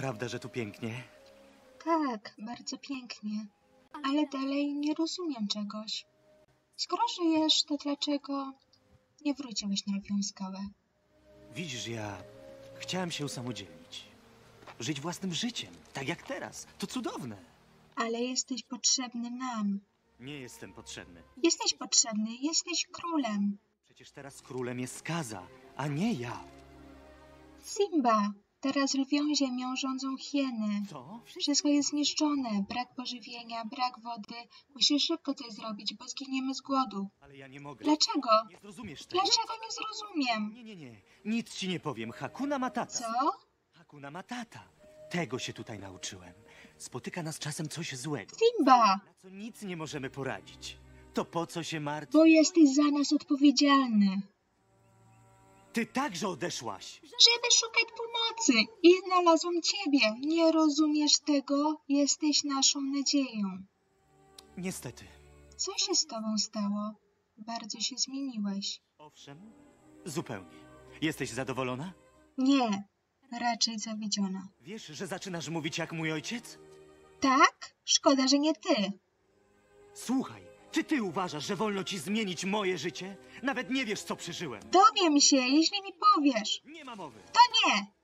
Prawda, że tu pięknie? Tak, bardzo pięknie. Ale dalej nie rozumiem czegoś. Skoro żyjesz, to dlaczego nie wróciłeś na Lwią Skałę? Widzisz, ja chciałem się usamodzielnić. Żyć własnym życiem, tak jak teraz. To cudowne. Ale jesteś potrzebny nam. Nie jestem potrzebny. Jesteś potrzebny, jesteś królem. Przecież teraz królem jest Skaza, a nie ja. Simba, teraz lwią ziemią rządzą hieny. Co? Wszystko jest zniszczone, brak pożywienia, brak wody. Musisz szybko coś zrobić, bo zginiemy z głodu. Ale ja nie mogę. Dlaczego? Nie zrozumiesz tego. Dlaczego nie zrozumiem? Nie. Nic ci nie powiem. Hakuna Matata. Co? Hakuna Matata. Tego się tutaj nauczyłem. Spotyka nas czasem coś złego, Simba, na co nic nie możemy poradzić. To po co się martwić? bo jesteś za nas odpowiedzialny. Ty także odeszłaś. Żeby szukać pomocy i znalazłam ciebie. Nie rozumiesz tego? Jesteś naszą nadzieją. Niestety. Co się z tobą stało? Bardzo się zmieniłeś. Owszem, zupełnie. Jesteś zadowolona? Nie, raczej zawiedziona. Wiesz, że zaczynasz mówić jak mój ojciec? Tak? Szkoda, że nie ty. Słuchaj, czy ty uważasz, że wolno ci zmienić moje życie? Nawet nie wiesz, co przeżyłem. Dowiem się, jeśli mi powiesz. Nie ma mowy. To nie!